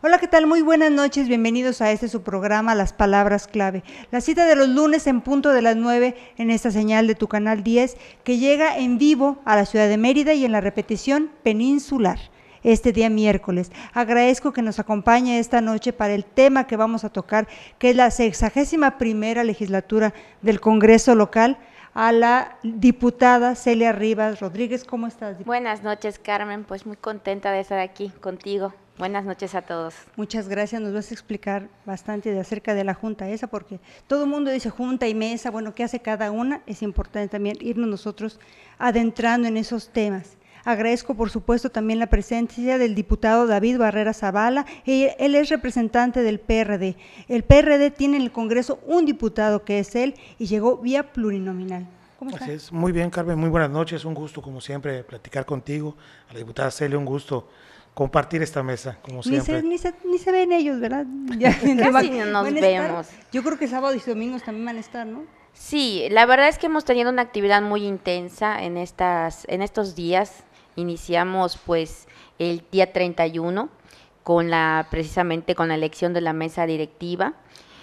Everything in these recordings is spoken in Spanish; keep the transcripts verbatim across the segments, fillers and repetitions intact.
Hola, ¿qué tal? Muy buenas noches, bienvenidos a este su programa Las Palabras Clave. La cita de los lunes en punto de las nueve en esta señal de tu canal diez que llega en vivo a la ciudad de Mérida y en la repetición peninsular este día miércoles. Agradezco que nos acompañe esta noche para el tema que vamos a tocar, que es la sexagésima primera legislatura del Congreso local, a la diputada Celia Rivas Rodríguez. ¿Cómo estás, diputada? Buenas noches, Carmen, pues muy contenta de estar aquí contigo. Buenas noches a todos. Muchas gracias, nos vas a explicar bastante de acerca de la junta esa, porque todo el mundo dice junta y mesa, bueno, ¿qué hace cada una? Es importante también irnos nosotros adentrando en esos temas. Agradezco, por supuesto, también la presencia del diputado David Barrera Zavala. Él es representante del P R D. El P R D tiene en el Congreso un diputado que es él y llegó vía plurinominal. ¿Cómo está? Así es. Muy bien, Carmen, muy buenas noches. Un gusto, como siempre, platicar contigo. A la diputada Celia, un gusto compartir esta mesa, como ni siempre. Se, ni, se, ni se ven ellos, ¿verdad? Ya, Casi no nos vemos. Estar, yo creo que sábado y domingos también van a estar, ¿no? Sí, la verdad es que hemos tenido una actividad muy intensa en, estas, en estos días. Iniciamos pues el día treinta y uno con la, precisamente con la elección de la mesa directiva,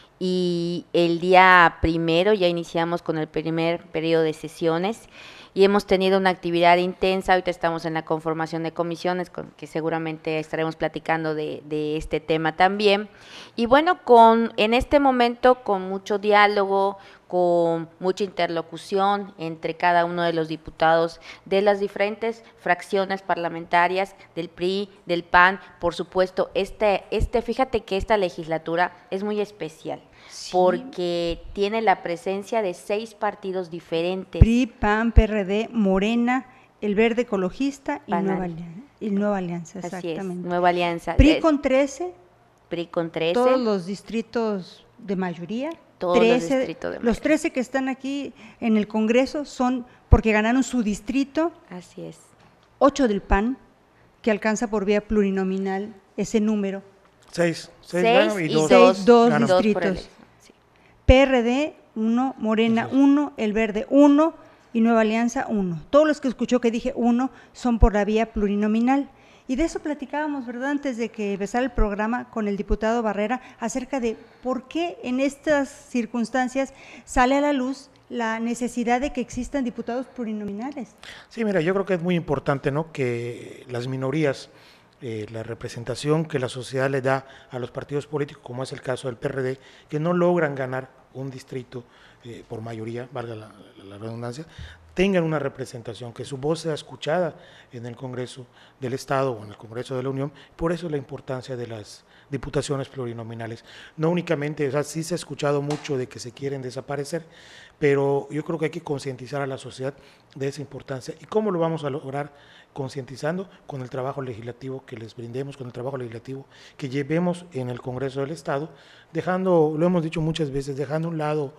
y el día primero ya iniciamos con el primer periodo de sesiones y hemos tenido una actividad intensa. Ahorita estamos en la conformación de comisiones, con que seguramente estaremos platicando de, de este tema también. Y bueno, con en este momento con mucho diálogo, con mucha interlocución entre cada uno de los diputados de las diferentes fracciones parlamentarias, del P R I, del P A N, por supuesto. Este, este, fíjate que esta legislatura es muy especial, sí, porque tiene la presencia de seis partidos diferentes. P R I, P A N, P R D, Morena, el Verde Ecologista y Nueva Alianza. Y Nueva Alianza, exactamente. Así es, Nueva Alianza. P R I con trece. P R I con trece. Todos los distritos de mayoría. Todos trece, los distritos de mayoría. Los trece que están aquí en el Congreso son porque ganaron su distrito. Así es. ocho del P A N, que alcanza por vía plurinominal ese número. Seis. Seis, Seis gano, y, y dos, seis, dos gano. distritos. Sí. P R D, uno, Morena, uno, el Verde, uno y Nueva Alianza, uno. Todos los que escuchó que dije uno son por la vía plurinominal. Y de eso platicábamos, ¿verdad?, antes de que empezara el programa con el diputado Barrera, acerca de por qué en estas circunstancias sale a la luz la necesidad de que existan diputados plurinominales. Sí, mira, yo creo que es muy importante, ¿no?, que las minorías, eh, la representación que la sociedad le da a los partidos políticos, como es el caso del P R D, que no logran ganar un distrito eh, por mayoría, valga la, la redundancia, tengan una representación, que su voz sea escuchada en el Congreso del Estado o en el Congreso de la Unión. Por eso la importancia de las diputaciones plurinominales. No únicamente, o sea, sí se ha escuchado mucho de que se quieren desaparecer, pero yo creo que hay que concientizar a la sociedad de esa importancia. ¿Y cómo lo vamos a lograr? Concientizando con el trabajo legislativo que les brindemos, con el trabajo legislativo que llevemos en el Congreso del Estado, dejando, lo hemos dicho muchas veces, dejando a un lado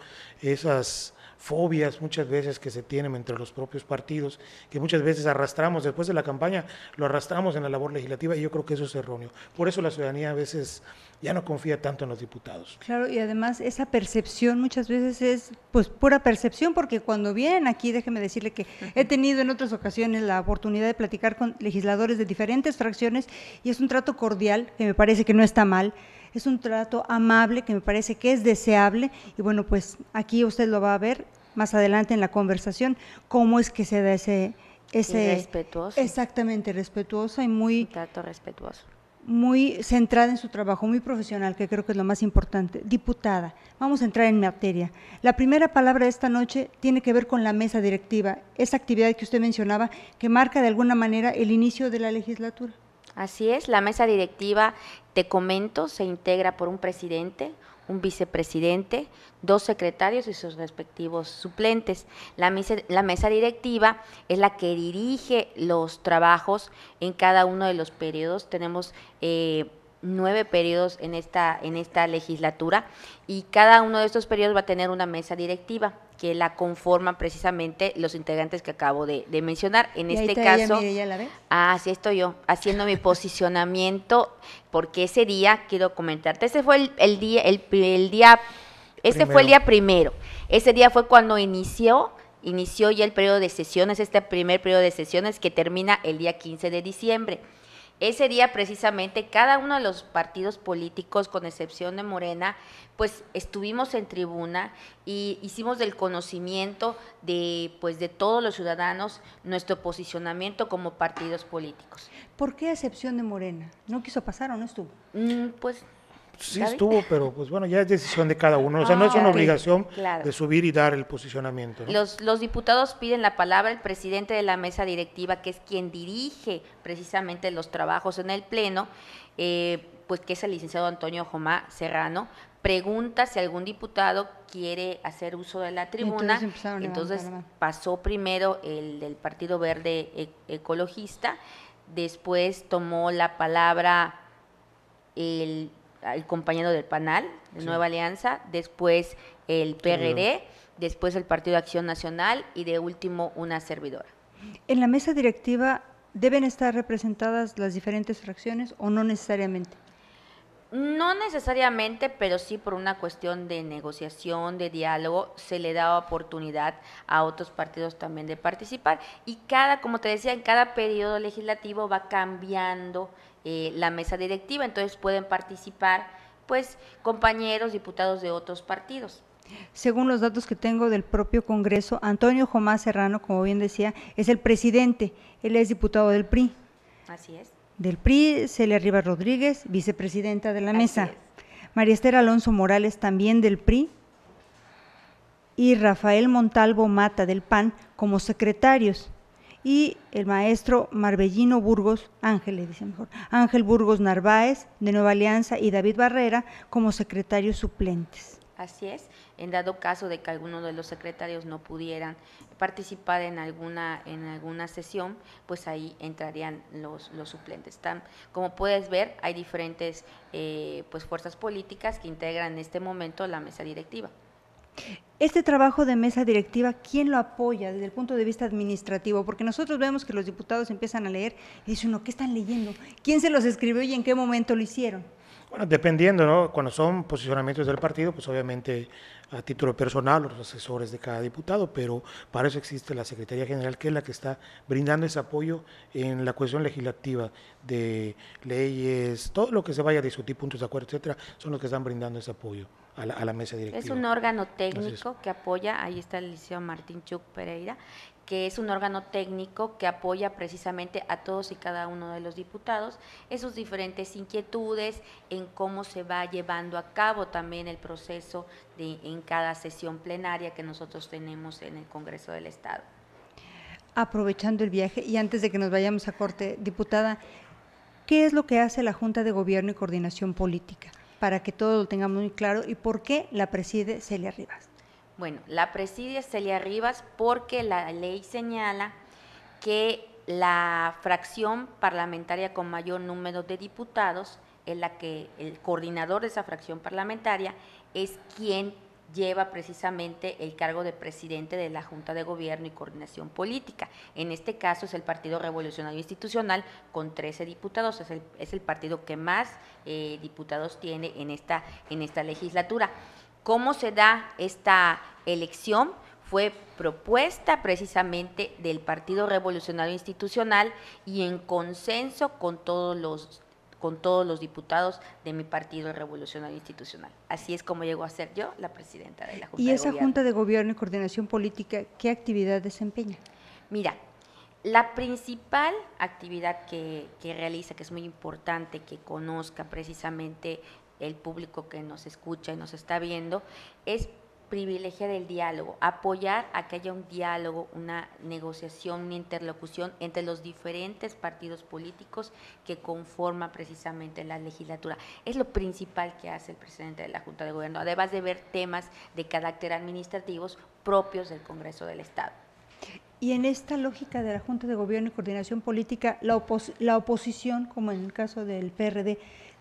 esas fobias muchas veces que se tienen entre los propios partidos, que muchas veces arrastramos, después de la campaña lo arrastramos en la labor legislativa, y yo creo que eso es erróneo. Por eso la ciudadanía a veces ya no confía tanto en los diputados. Claro, y además esa percepción muchas veces es pues pura percepción, porque cuando vienen aquí, déjeme decirle que he tenido en otras ocasiones la oportunidad de platicar con legisladores de diferentes fracciones, y es un trato cordial, que me parece que no está mal, es un trato amable, que me parece que es deseable, y bueno, pues aquí usted lo va a ver más adelante en la conversación, cómo es que se da ese… ese y respetuoso. Exactamente, respetuoso y muy… Un trato respetuoso. Muy centrada en su trabajo, muy profesional, que creo que es lo más importante. Diputada, vamos a entrar en materia. La primera palabra de esta noche tiene que ver con la mesa directiva, esa actividad que usted mencionaba, que marca de alguna manera el inicio de la legislatura. Así es, la mesa directiva, te comento, se integra por un presidente, un vicepresidente, dos secretarios y sus respectivos suplentes. La mesa, la mesa directiva es la que dirige los trabajos en cada uno de los periodos. Tenemos eh, nueve periodos en esta, en esta legislatura, y cada uno de estos periodos va a tener una mesa directiva que la conforman precisamente los integrantes que acabo de, de mencionar. En y este ahí caso, ella, mire, ¿ya la ves? Ah, sí estoy yo, haciendo mi posicionamiento, porque ese día, quiero comentarte, ese fue el, el día, el, el día, ese Primero. fue el día primero, ese día fue cuando inició, inició ya el periodo de sesiones, este primer periodo de sesiones que termina el día quince de diciembre. Ese día precisamente cada uno de los partidos políticos, con excepción de Morena, pues estuvimos en tribuna y hicimos del conocimiento de, pues, de todos los ciudadanos nuestro posicionamiento como partidos políticos. ¿Por qué a excepción de Morena? ¿No quiso pasar o no estuvo? Mm, pues Sí ¿David? estuvo, pero pues bueno, ya es decisión de cada uno. O sea, no es Ah, una ok, obligación claro. de subir y dar el posicionamiento, ¿no? Los, los diputados piden la palabra, el presidente de la mesa directiva, que es quien dirige precisamente los trabajos en el Pleno, eh, pues que es el licenciado Antonio Jomá Serrano, pregunta si algún diputado quiere hacer uso de la tribuna. Entonces empezaron a levantar Entonces la mano. pasó primero el del Partido Verde E- Ecologista, después tomó la palabra el, el compañero del PANAL, de Sí. Nueva Alianza, después el P R D, después el Partido de Acción Nacional y de último una servidora. ¿En la mesa directiva deben estar representadas las diferentes fracciones o no necesariamente? No necesariamente, pero sí por una cuestión de negociación, de diálogo, se le da oportunidad a otros partidos también de participar. Y cada, como te decía, en cada periodo legislativo va cambiando eh, la mesa directiva, entonces pueden participar pues compañeros, diputados de otros partidos. Según los datos que tengo del propio Congreso, Antonio Jomá Serrano, como bien decía, es el presidente, él es diputado del P R I. Así es. Del P R I, Celia Rivas Rodríguez, vicepresidenta de la Así mesa. es. María Esther Alonso Morales, también del P R I. Y Rafael Montalvo Mata, del P A N, como secretarios. Y el maestro Marbellino Burgos, Ángel, le dice mejor, Ángel Burgos Narváez, de Nueva Alianza, y David Barrera, como secretarios suplentes. Así es, en dado caso de que alguno de los secretarios no pudieran participar en alguna en alguna sesión, pues ahí entrarían los, los suplentes. Tan, como puedes ver, hay diferentes eh, pues fuerzas políticas que integran en este momento la mesa directiva. Este trabajo de mesa directiva, ¿quién lo apoya desde el punto de vista administrativo? Porque nosotros vemos que los diputados empiezan a leer y dicen, no, ¿qué están leyendo? ¿Quién se los escribió y en qué momento lo hicieron? Bueno, dependiendo, ¿no? Cuando son posicionamientos del partido, pues obviamente a título personal, los asesores de cada diputado, pero para eso existe la Secretaría General, que es la que está brindando ese apoyo en la cuestión legislativa de leyes, todo lo que se vaya a discutir, puntos de acuerdo, etcétera, son los que están brindando ese apoyo a la, a la mesa directiva. Es un órgano técnico Entonces, que apoya, ahí está el liceo Martín Chuc Pereira, que es un órgano técnico que apoya precisamente a todos y cada uno de los diputados en sus diferentes inquietudes, en cómo se va llevando a cabo también el proceso de, en cada sesión plenaria que nosotros tenemos en el Congreso del Estado. Aprovechando el viaje y antes de que nos vayamos a corte, diputada, ¿qué es lo que hace la Junta de Gobierno y Coordinación Política? Para que todo lo tengamos muy claro y por qué la preside Celia Rivas. Bueno, la preside Celia Rivas porque la ley señala que la fracción parlamentaria con mayor número de diputados, en la que el coordinador de esa fracción parlamentaria es quien lleva precisamente el cargo de presidente de la Junta de Gobierno y Coordinación Política. En este caso es el Partido Revolucionario Institucional con trece diputados, es el, es el partido que más eh, diputados tiene en esta, en esta legislatura. ¿Cómo se da esta elección? Fue propuesta precisamente del Partido Revolucionario Institucional y en consenso con todos los con todos los diputados de mi Partido Revolucionario Institucional. Así es como llegó a ser yo la presidenta de la Junta de ¿Y esa Gobierno. Junta de Gobierno y Coordinación Política qué actividad desempeña? Mira, la principal actividad que, que realiza, que es muy importante que conozca precisamente el público que nos escucha y nos está viendo, es privilegiar el diálogo, apoyar a que haya un diálogo, una negociación, una interlocución entre los diferentes partidos políticos que conforman precisamente la legislatura. Es lo principal que hace el presidente de la Junta de Gobierno, además de ver temas de carácter administrativos propios del Congreso del Estado. Y en esta lógica de la Junta de Gobierno y Coordinación Política, la, opos la oposición, como en el caso del P R D,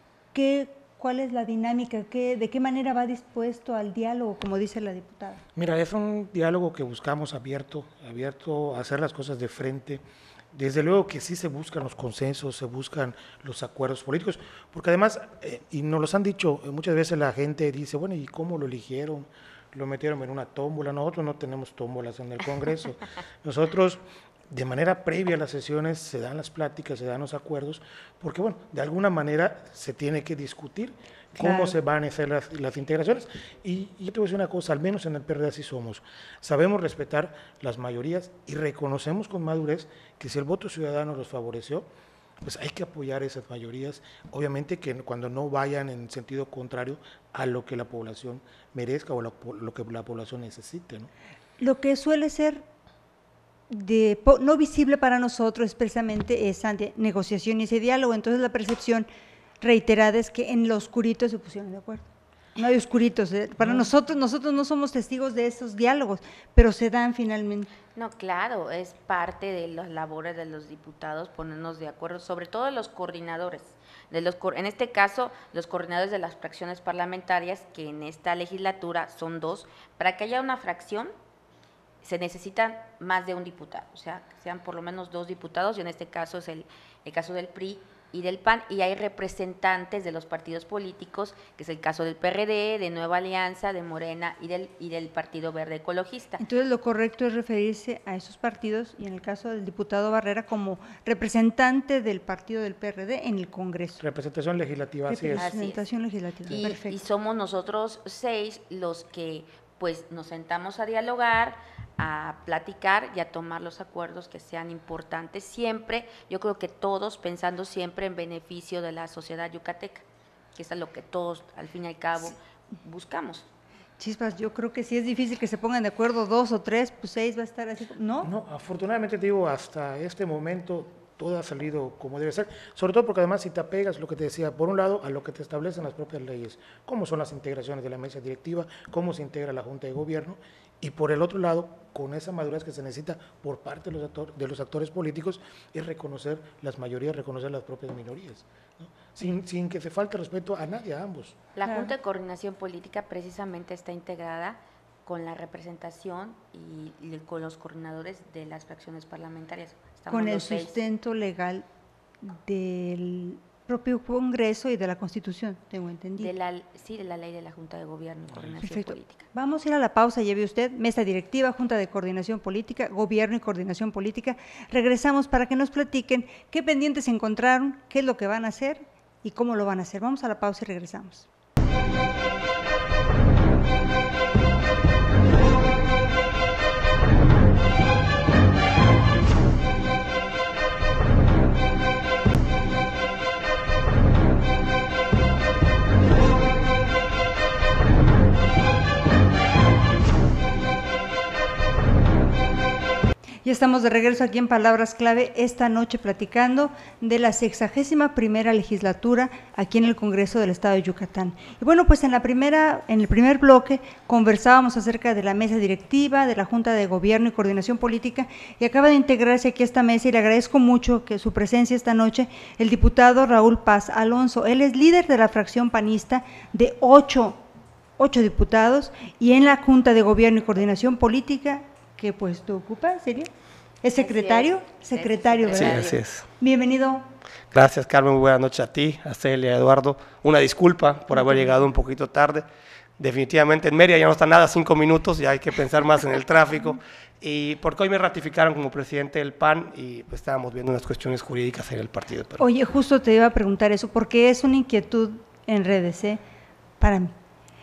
¿qué ¿cuál es la dinámica? ¿Qué, ¿De qué manera va dispuesto al diálogo, como dice la diputada? mira, es un diálogo que buscamos abierto, abierto a hacer las cosas de frente. Desde luego que sí se buscan los consensos, se buscan los acuerdos políticos, porque además, eh, y nos los han dicho, eh, muchas veces la gente dice, bueno, ¿y cómo lo eligieron? Lo metieron en una tómbola. Nosotros no tenemos tómbolas en el Congreso. Nosotros de manera previa a las sesiones se dan las pláticas, se dan los acuerdos, porque bueno, de alguna manera se tiene que discutir cómo Claro. se van a hacer las, las integraciones. Y, y yo te voy a decir una cosa, al menos en el P R D así somos. Sabemos respetar las mayorías y reconocemos con madurez que si el voto ciudadano los favoreció, pues hay que apoyar esas mayorías, obviamente que cuando no vayan en sentido contrario a lo que la población merezca o lo, lo que la población necesite, ¿no? Lo que suele ser de, po- no visible para nosotros es precisamente esa de- negociación y ese diálogo. Entonces la percepción reiterada es que en lo oscurito se pusieron de acuerdo. No hay oscuritos. eh. Para nosotros, nosotros no somos testigos de esos diálogos, pero se dan finalmente. No, claro, es parte de las labores de los diputados ponernos de acuerdo, sobre todo de los coordinadores, de los co- en este caso los coordinadores de las fracciones parlamentarias, que en esta legislatura son dos. Para que haya una fracción se necesitan más de un diputado, o sea, que sean por lo menos dos diputados, y en este caso es el, el caso del P R I y del P A N, y hay representantes de los partidos políticos, que es el caso del P R D, de Nueva Alianza, de Morena y del, y del Partido Verde Ecologista. Entonces lo correcto es referirse a esos partidos y en el caso del diputado Barrera como representante del partido del P R D en el Congreso. Representación legislativa, así es. Representación legislativa. Y, Perfecto. y somos nosotros seis los que pues nos sentamos a dialogar, a platicar y a tomar los acuerdos que sean importantes siempre, yo creo que todos pensando siempre en beneficio de la sociedad yucateca, que es a lo que todos al fin y al cabo buscamos. Chispas, yo creo que si es difícil que se pongan de acuerdo dos o tres, pues seis va a estar así, ¿no? No, afortunadamente te digo, hasta este momento todo ha salido como debe ser, sobre todo porque además si te apegas, lo que te decía, por un lado, a lo que te establecen las propias leyes, cómo son las integraciones de la mesa directiva, cómo se integra la Junta de Gobierno, y por el otro lado, con esa madurez que se necesita por parte de los, actor, de los actores políticos, es reconocer las mayorías, reconocer las propias minorías, ¿no? sin, sin que se falte respeto a nadie, a ambos. La Claro. Junta de Coordinación Política precisamente está integrada con la representación y, y con los coordinadores de las fracciones parlamentarias. Estamos Con el los seis. sustento legal del propio Congreso y de la Constitución, tengo entendido. De la, sí, de la ley de la Junta de Gobierno y Coordinación Perfecto. Política. Vamos a ir a la pausa, ya ve usted, mesa directiva, Junta de Coordinación Política, Gobierno y Coordinación Política. Regresamos para que nos platiquen qué pendientes encontraron, qué es lo que van a hacer y cómo lo van a hacer. Vamos a la pausa y regresamos. Ya estamos de regreso aquí en Palabras Clave, esta noche platicando de la sexagésima primera legislatura aquí en el Congreso del Estado de Yucatán. Y bueno, pues en la primera, en el primer bloque conversábamos acerca de la mesa directiva, de la Junta de Gobierno y Coordinación Política, y acaba de integrarse aquí a esta mesa y le agradezco mucho que su presencia esta noche, el diputado Raúl Paz Alonso. Él es líder de la fracción panista de ocho, ocho diputados, y en la Junta de Gobierno y Coordinación Política, ¿qué puesto ocupa, sería? ¿Es secretario? es, Secretario, es Sí, ¿verdad? secretario. así es. Bienvenido. Gracias, Carmen. Muy buenas noches a ti, a Celia, a Eduardo. Una disculpa por haber llegado un poquito tarde. Definitivamente en Mérida ya no está nada, cinco minutos, ya hay que pensar más en el tráfico. Y porque hoy me ratificaron como presidente del P A N y pues estábamos viendo unas cuestiones jurídicas en el partido. Pero Oye, justo te iba a preguntar eso, porque es una inquietud en redes, ¿eh? Para mí.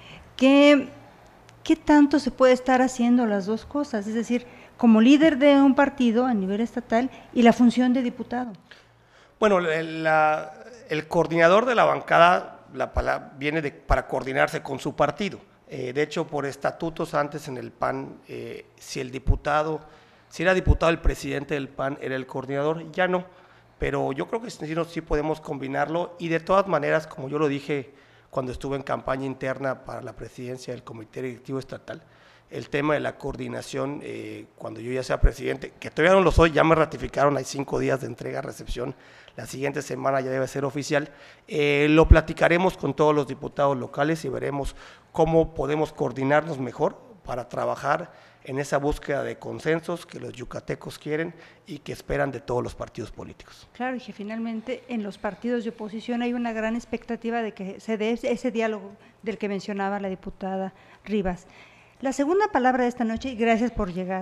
¿Qué, ¿Qué tanto se puede estar haciendo las dos cosas? Es decir, como líder de un partido a nivel estatal y la función de diputado. Bueno, el, la- el coordinador de la bancada la palabra, viene de, para coordinarse con su partido. Eh, de hecho, por estatutos antes en el P A N, eh, si el diputado, si era diputado el presidente del P A N, era el coordinador, ya no. Pero yo creo que sí, no, sí podemos combinarlo y de todas maneras, como yo lo dije cuando estuve en campaña interna para la presidencia del Comité Directivo Estatal, el tema de la coordinación, eh, cuando yo ya sea presidente, que todavía no lo soy, ya me ratificaron, hay cinco días de entrega-recepción, la siguiente semana ya debe ser oficial, eh, lo platicaremos con todos los diputados locales y veremos cómo podemos coordinarnos mejor para trabajar en esa búsqueda de consensos que los yucatecos quieren y que esperan de todos los partidos políticos. Claro, y que finalmente en los partidos de oposición hay una gran expectativa de que se dé ese diálogo del que mencionaba la diputada Rivas. La segunda palabra de esta noche, y gracias por llegar,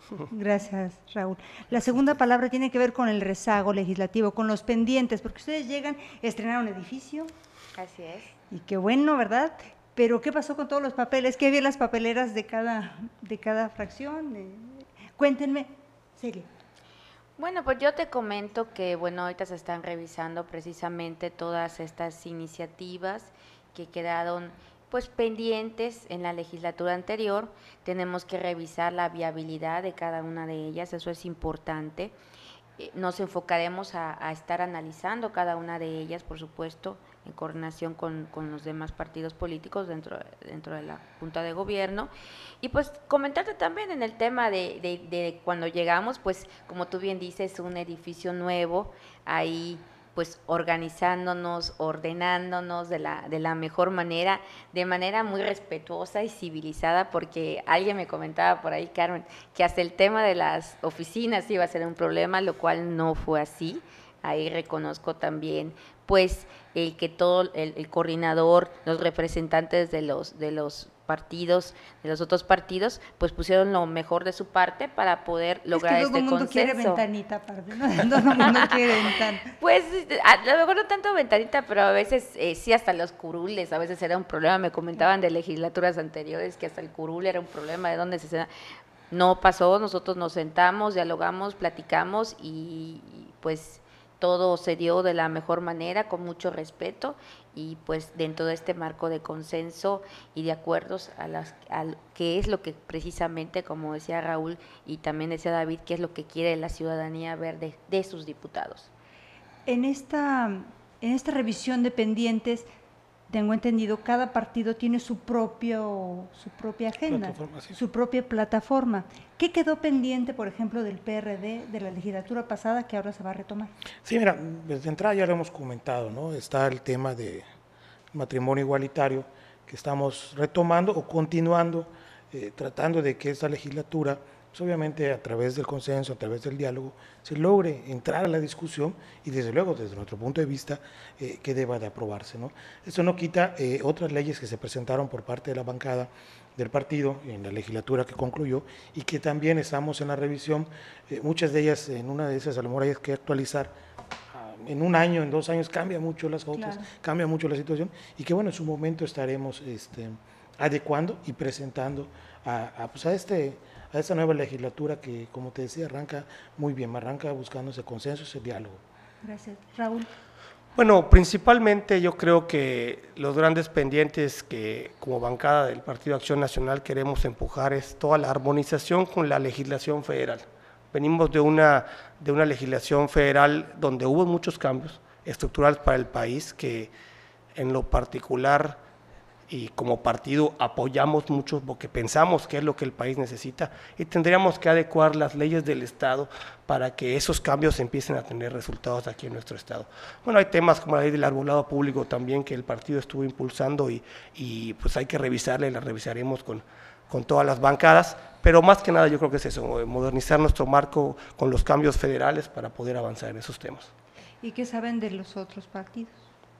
Gracias, Raúl. La segunda palabra tiene que ver con el rezago legislativo, con los pendientes, porque ustedes llegan a estrenar un edificio. Así es. Y qué bueno, ¿verdad? Pero ¿qué pasó con todos los papeles? ¿Qué había en las papeleras de cada, de cada fracción? Eh, cuéntenme, Celia. Bueno, pues yo te comento que, bueno, ahorita se están revisando precisamente todas estas iniciativas que quedaron pues pendientes en la legislatura anterior. Tenemos que revisar la viabilidad de cada una de ellas, eso es importante. Eh, nos enfocaremos a, a estar analizando cada una de ellas, por supuesto, en coordinación con, con los demás partidos políticos dentro, dentro de la Junta de Gobierno. Y pues comentarte también en el tema de, de, de cuando llegamos, pues como tú bien dices, un edificio nuevo, ahí pues organizándonos, ordenándonos de la, de la mejor manera, de manera muy respetuosa y civilizada, porque alguien me comentaba por ahí, Carmen, que hasta el tema de las oficinas iba a ser un problema, lo cual no fue así. Ahí reconozco también pues el que todo el, el coordinador, los representantes de los de los partidos, de los otros partidos, pues pusieron lo mejor de su parte para poder lograr es que este todo el mundo consenso. quiere ventanita aparte, ¿no? Todo el mundo quiere ventana. Pues a lo mejor no tanto ventanita, pero a veces eh, sí hasta los curules, a veces era un problema, me comentaban de legislaturas anteriores que hasta el curul era un problema, de dónde se... No pasó, nosotros nos sentamos, dialogamos, platicamos y, y pues todo se dio de la mejor manera, con mucho respeto y pues dentro de este marco de consenso y de acuerdos a las a que es lo que precisamente, como decía Raúl y también decía David, qué es lo que quiere la ciudadanía ver de, de sus diputados. En esta, en esta revisión de pendientes, tengo entendido, cada partido tiene su propio su propia agenda, sí. Su propia plataforma. ¿Qué quedó pendiente, por ejemplo, del P R D de la legislatura pasada que ahora se va a retomar? Sí, mira, desde entrada ya lo hemos comentado, ¿no? Está el tema de matrimonio igualitario que estamos retomando o continuando, eh, tratando de que esta legislatura, pues obviamente a través del consenso, a través del diálogo, se logre entrar a la discusión y desde luego desde nuestro punto de vista eh, que deba de aprobarse, ¿no? Eso no quita eh, otras leyes que se presentaron por parte de la bancada del partido en la legislatura que concluyó y que también estamos en la revisión, eh, muchas de ellas en una de esas a lo mejor hay que actualizar, en un año, en dos años cambia mucho las cosas, claro. Cambia mucho la situación y que bueno, en su momento estaremos este, adecuando y presentando a, a, pues a este a esta nueva legislatura que, como te decía, arranca muy bien, arranca buscando ese consenso, ese diálogo. Gracias. Raúl. Bueno, principalmente yo creo que los grandes pendientes que como bancada del Partido Acción Nacional queremos empujar es toda la armonización con la legislación federal. Venimos de una, de una legislación federal donde hubo muchos cambios estructurales para el país que en lo particular y como partido apoyamos mucho porque pensamos que es lo que el país necesita y tendríamos que adecuar las leyes del Estado para que esos cambios empiecen a tener resultados aquí en nuestro Estado. Bueno, hay temas como la ley del arbolado público también que el partido estuvo impulsando y, y pues hay que revisarla y la revisaremos con, con todas las bancadas, pero más que nada yo creo que es eso, modernizar nuestro marco con los cambios federales para poder avanzar en esos temas. ¿Y qué saben de los otros partidos?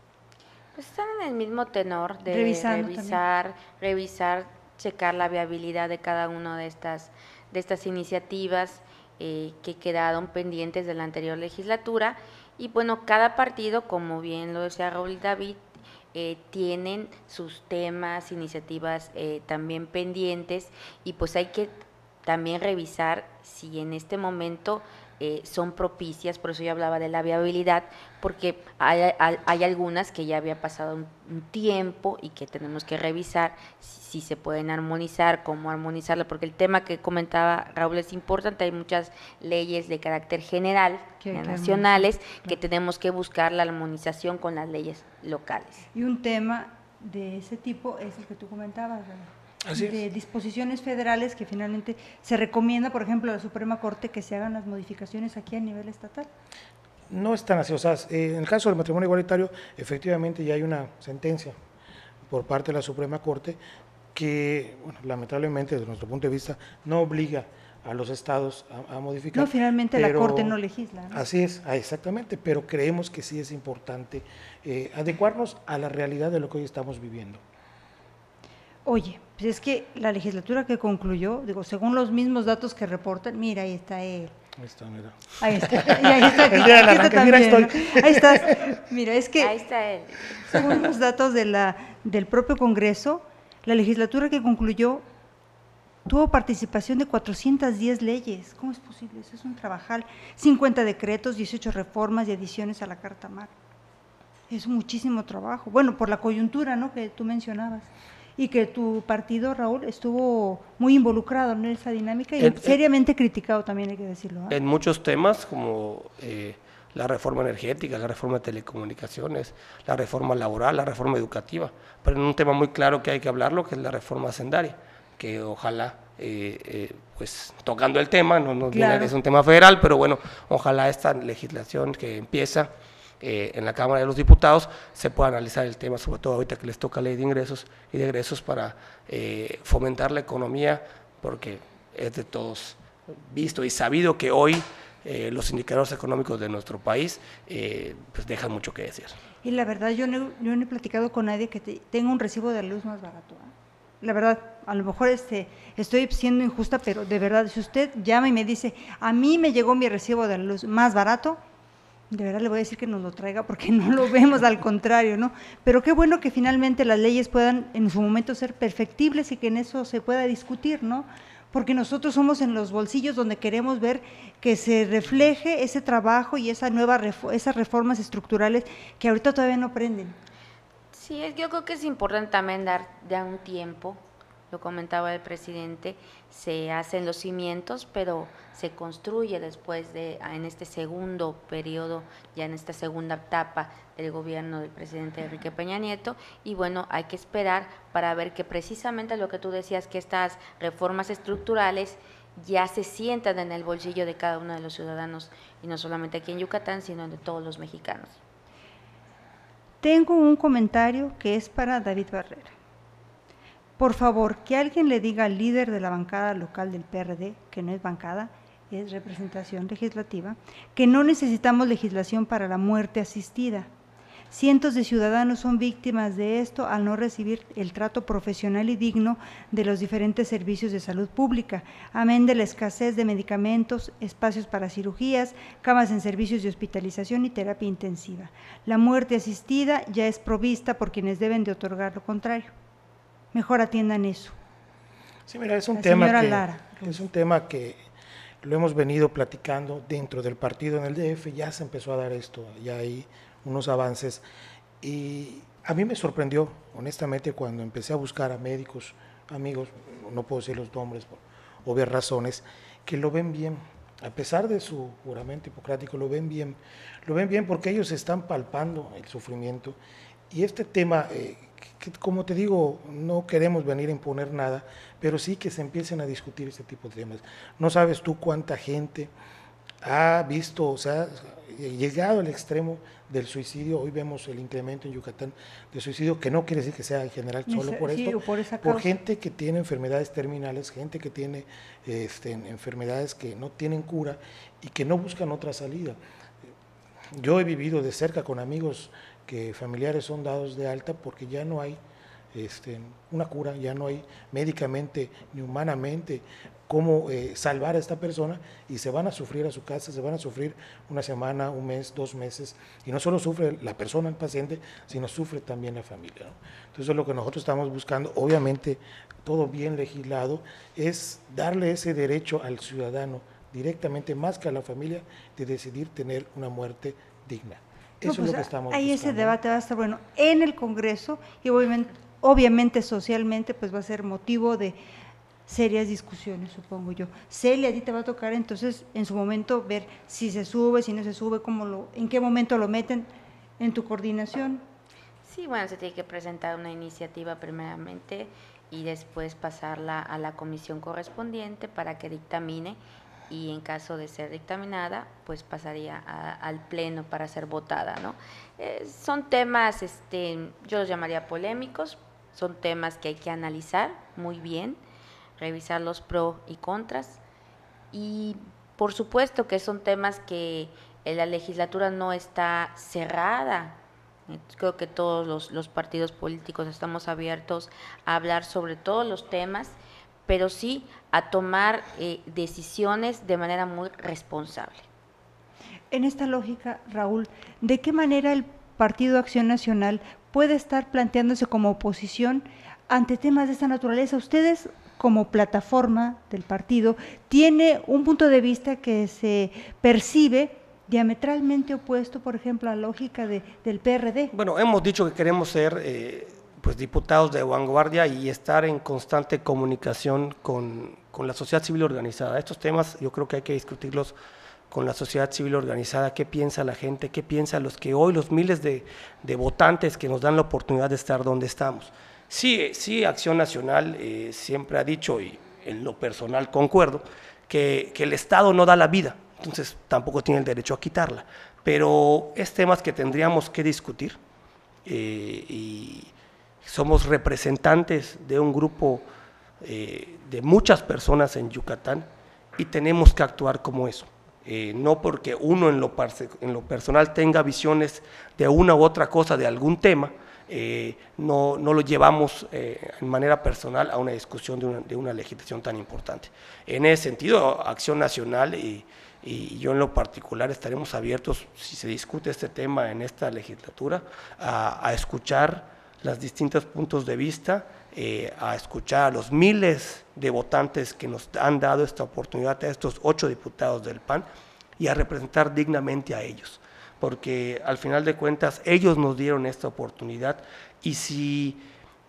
Pues están en el mismo tenor de Revisando revisar, también. revisar, checar la viabilidad de cada una de estas, de estas iniciativas eh, que quedaron pendientes de la anterior legislatura. Y bueno, cada partido, como bien lo decía Raúl y David, eh, tienen sus temas, iniciativas eh, también pendientes y pues hay que también revisar si en este momento Eh, son propicias, por eso yo hablaba de la viabilidad, porque hay, hay, hay algunas que ya había pasado un, un tiempo y que tenemos que revisar si, si se pueden armonizar, cómo armonizarla, porque el tema que comentaba Raúl es importante, hay muchas leyes de carácter general, que nacionales, claro. que tenemos que buscar la armonización con las leyes locales. Y un tema de ese tipo es el que tú comentabas, ¿verdad? Así de es. disposiciones federales que finalmente se recomienda, por ejemplo, a la Suprema Corte que se hagan las modificaciones aquí a nivel estatal. No es tan así, o sea, eh, en el caso del matrimonio igualitario, efectivamente ya hay una sentencia por parte de la Suprema Corte que, bueno, lamentablemente desde nuestro punto de vista no obliga a los estados a, a modificar. No, finalmente pero, la Corte no legisla, ¿no? Así es, ah, exactamente, pero creemos que sí es importante eh, adecuarnos a la realidad de lo que hoy estamos viviendo. Oye, pues es que la legislatura que concluyó, digo, según los mismos datos que reportan, mira, ahí está él. Ahí está, mira. Ahí está, y ahí está, El día del aquí está arranque, mira, también, estoy. ¿no? Ahí estás. Mira, es que Ahí está él. según los datos de la, del propio Congreso, la legislatura que concluyó tuvo participación de cuatrocientas diez leyes. ¿Cómo es posible? Eso es un trabajal. cincuenta decretos, dieciocho reformas y adiciones a la Carta Magna. Es muchísimo trabajo. Bueno, por la coyuntura, ¿no?, que tú mencionabas. Y que tu partido, Raúl, estuvo muy involucrado en esa dinámica y En- seriamente criticado también, hay que decirlo. ¿eh? En muchos temas como eh, la reforma energética, la reforma de telecomunicaciones, la reforma laboral, la reforma educativa, pero en un tema muy claro que hay que hablarlo, que es la reforma hacendaria, que ojalá, eh, eh, pues tocando el tema, no nos Claro. viene, es un tema federal, pero bueno, ojalá esta legislación que empieza eh, en la Cámara de los Diputados se pueda analizar el tema, sobre todo ahorita que les toca ley de ingresos y de egresos para eh, fomentar la economía, porque es de todos visto y sabido que hoy eh, los indicadores económicos de nuestro país eh, pues dejan mucho que decir. Y la verdad, yo no, yo no he platicado con nadie que te- tenga un recibo de luz más barato. ¿eh? La verdad, a lo mejor este, estoy siendo injusta, pero de verdad, si usted llama y me dice, a mí me llegó mi recibo de la luz más barato, de verdad le voy a decir que nos lo traiga porque no lo vemos, al contrario, ¿no? Pero qué bueno que finalmente las leyes puedan en su momento ser perfectibles y que en eso se pueda discutir, ¿no? Porque nosotros somos en los bolsillos donde queremos ver que se refleje ese trabajo y esa nueva refo- esas reformas estructurales que ahorita todavía no prenden. Sí, es- yo creo que es importante también dar ya un tiempo, lo comentaba el presidente, se hacen los cimientos, pero se construye después de, en este segundo periodo, ya en esta segunda etapa del gobierno del presidente Enrique Peña Nieto, y bueno, hay que esperar para ver que precisamente lo que tú decías, que estas reformas estructurales ya se sientan en el bolsillo de cada uno de los ciudadanos, y no solamente aquí en Yucatán, sino de todos los mexicanos. Tengo un comentario que es para David Barrera. Por favor, que alguien le diga al líder de la bancada local del P R D, que no es bancada, es representación legislativa, que no necesitamos legislación para la muerte asistida. Cientos de ciudadanos son víctimas de esto al no recibir el trato profesional y digno de los diferentes servicios de salud pública, amén de la escasez de medicamentos, espacios para cirugías, camas en servicios de hospitalización y terapia intensiva. La muerte asistida ya es provista por quienes deben de otorgar lo contrario. Mejor atiendan eso. Sí, mira, es un La tema señora que Lara. es un tema que lo hemos venido platicando dentro del partido en el D F, ya se empezó a dar esto, ya hay unos avances y a mí me sorprendió honestamente cuando empecé a buscar a médicos, amigos, no puedo decir los nombres por obvias razones, que lo ven bien, a pesar de su juramento hipocrático, lo ven bien, lo ven bien porque ellos están palpando el sufrimiento y este tema, eh, que, que, como te digo, no queremos venir a imponer nada, pero sí que se empiecen a discutir este tipo de temas. No sabes tú cuánta gente ha visto, o sea, llegado al extremo del suicidio. Hoy vemos el incremento en Yucatán de suicidio, que no quiere decir que sea en general solo por Sí, esto, o por esa por causa. gente que tiene enfermedades terminales, gente que tiene este, enfermedades que no tienen cura y que no buscan otra salida. Yo he vivido de cerca con amigos que familiares son dados de alta porque ya no hay este, una cura, ya no hay médicamente ni humanamente cómo eh, salvar a esta persona y se van a sufrir a su casa, se van a sufrir una semana, un mes, dos meses, y no solo sufre la persona, el paciente, sino sufre también la familia, ¿no? Entonces lo que nosotros estamos buscando, obviamente todo bien legislado, es darle ese derecho al ciudadano directamente, más que a la familia, de decidir tener una muerte digna. Eso No, es pues, lo que estamos ahí buscando. ese debate va a estar bueno en el Congreso y obviamente, obviamente socialmente pues va a ser motivo de serias discusiones, supongo yo. Celia, a ti te va a tocar entonces en su momento ver si se sube, si no se sube, cómo lo, en qué momento lo meten en tu coordinación. Sí, bueno, se tiene que presentar una iniciativa primeramente y después pasarla a la comisión correspondiente para que dictamine, y en caso de ser dictaminada, pues pasaría a, al pleno para ser votada, ¿no? Eh, son temas, este, yo los llamaría polémicos, son temas que hay que analizar muy bien, revisar los pros y contras, y por supuesto que son temas que la legislatura no está cerrada Creo que todos los, los partidos políticos estamos abiertos a hablar sobre todos los temas, pero sí a tomar eh, decisiones de manera muy responsable. En esta lógica, Raúl, ¿de qué manera el Partido Acción Nacional puede estar planteándose como oposición ante temas de esta naturaleza? Ustedes, como plataforma del partido, tiene un punto de vista que se percibe diametralmente opuesto, por ejemplo, a la lógica de, del P R D. Bueno, hemos dicho que queremos ser eh, pues diputados de vanguardia y estar en constante comunicación con, con la sociedad civil organizada. Estos temas yo creo que hay que discutirlos con la sociedad civil organizada, qué piensa la gente, qué piensan los que hoy, los miles de, de votantes que nos dan la oportunidad de estar donde estamos. Sí, sí, Acción Nacional eh, siempre ha dicho, y en lo personal concuerdo, que, que el Estado no da la vida, entonces tampoco tiene el derecho a quitarla, pero es temas que tendríamos que discutir eh, y somos representantes de un grupo eh, de muchas personas en Yucatán y tenemos que actuar como eso, eh, no porque uno en lo, en lo personal tenga visiones de una u otra cosa de algún tema, eh, no, no lo llevamos eh, en manera personal a una discusión de una, de una legislación tan importante. En ese sentido, Acción Nacional y y yo en lo particular estaremos abiertos, si se discute este tema en esta legislatura, a, a escuchar los distintos puntos de vista, eh, a escuchar a los miles de votantes que nos han dado esta oportunidad, a estos ocho diputados del P A N, y a representar dignamente a ellos, porque al final de cuentas ellos nos dieron esta oportunidad, y si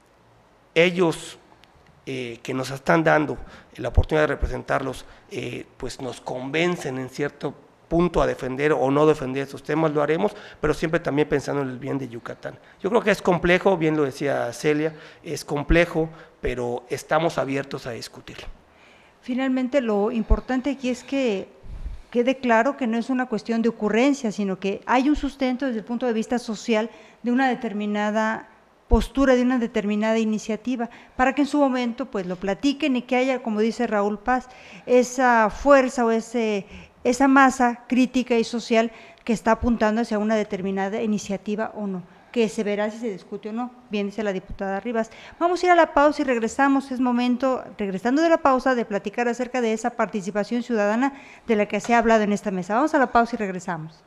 ellos Eh, que nos están dando la oportunidad de representarlos, eh, pues nos convencen en cierto punto a defender o no defender estos temas, lo haremos, pero siempre también pensando en el bien de Yucatán. Yo creo que es complejo, bien lo decía Celia, es complejo, pero estamos abiertos a discutirlo. Finalmente, lo importante aquí es que quede claro que no es una cuestión de ocurrencia, sino que hay un sustento desde el punto de vista social de una determinada postura, de una determinada iniciativa, para que en su momento pues lo platiquen y que haya, como dice Raúl Paz, esa fuerza o ese, esa masa crítica y social que está apuntando hacia una determinada iniciativa o no, que se verá si se discute o no, bien dice la diputada Rivas. Vamos a ir a la pausa y regresamos, es momento, regresando de la pausa, de platicar acerca de esa participación ciudadana de la que se ha hablado en esta mesa. Vamos a la pausa y regresamos.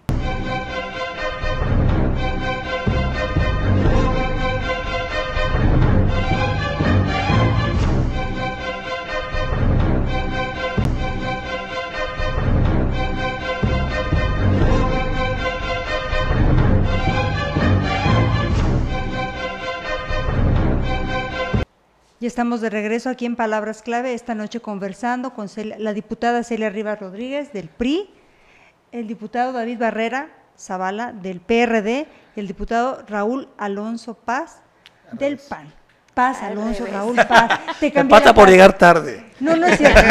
Ya estamos de regreso aquí en Palabras Clave, esta noche conversando con Celia, la diputada Celia Rivas Rodríguez del P R I, el diputado David Barrera Zavala del P R D y el diputado Raúl Alonso Paz del P A N. Paz, Alonso, Raúl Paz. Te Me pasa por llegar tarde. No, no es cierto.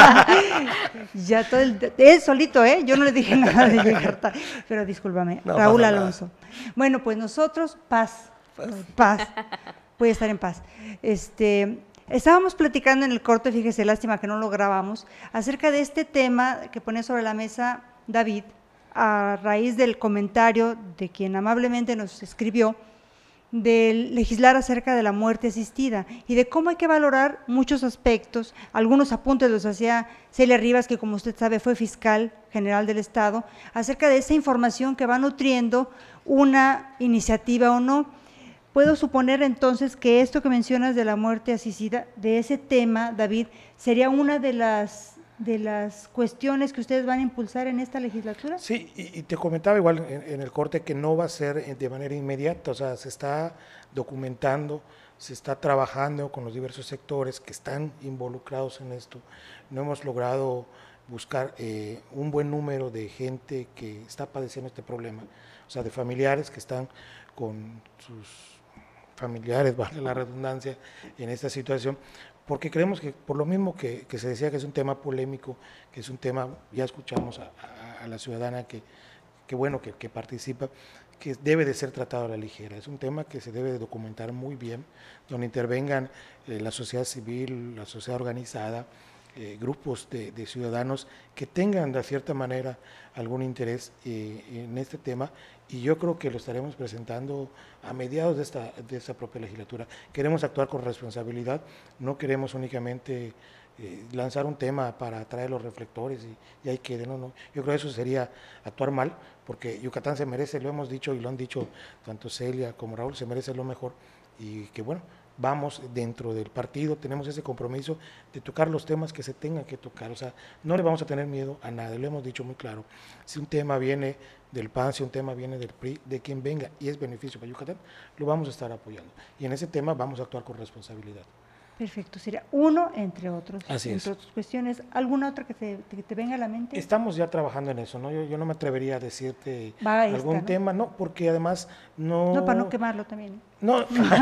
Ya todo el, él solito, ¿eh? Yo no le dije nada de llegar tarde, pero discúlpame, no, Raúl Alonso. Nada. Bueno, pues nosotros, paz, paz. Paz. Puede estar en paz. Este, estábamos platicando en el corte, fíjese, lástima que no lo grabamos, acerca de este tema que pone sobre la mesa David, a raíz del comentario de quien amablemente nos escribió, del legislar acerca de la muerte asistida y de cómo hay que valorar muchos aspectos. Algunos apuntes los hacía Celia Rivas, que como usted sabe fue fiscal general del Estado, acerca de esa información que va nutriendo una iniciativa o no. Puedo suponer entonces que esto que mencionas de la muerte asistida, de ese tema, David, sería una de las de las cuestiones que ustedes van a impulsar en esta legislatura. Sí, y, y te comentaba igual en, en el corte que no va a ser de manera inmediata, o sea, se está documentando, se está trabajando con los diversos sectores que están involucrados en esto. No hemos logrado buscar eh, un buen número de gente que está padeciendo este problema, o sea, de familiares que están con sus familiares, vale la redundancia, en esta situación, porque creemos que por lo mismo que, que se decía que es un tema polémico, que es un tema, ya escuchamos a, a, a la ciudadana que, que bueno, que, que participa, que debe de ser tratado a la ligera, es un tema que se debe de documentar muy bien, donde intervengan eh, la sociedad civil, la sociedad organizada, eh, grupos de, de ciudadanos que tengan de cierta manera algún interés eh, en este tema, y yo creo que lo estaremos presentando a mediados de esta, de esta propia legislatura. Queremos actuar con responsabilidad, no queremos únicamente eh, lanzar un tema para atraer los reflectores y, y ahí quede, no, no, yo creo que eso sería actuar mal, porque Yucatán se merece, lo hemos dicho y lo han dicho tanto Celia como Raúl, se merece lo mejor, y que bueno, vamos dentro del partido, tenemos ese compromiso de tocar los temas que se tengan que tocar, o sea, no le vamos a tener miedo a nada, lo hemos dicho muy claro, si un tema viene del P A N, si un tema viene del P R I, de quien venga y es beneficio para Yucatán, lo vamos a estar apoyando, y en ese tema vamos a actuar con responsabilidad. Perfecto, sería uno entre otros, Así entre es. otras cuestiones. ¿Alguna otra que te, que te venga a la mente? Estamos ya trabajando en eso, ¿no? Yo, yo no me atrevería a decirte Va esta, algún ¿no? tema, no, porque además no... No, para no quemarlo también. No,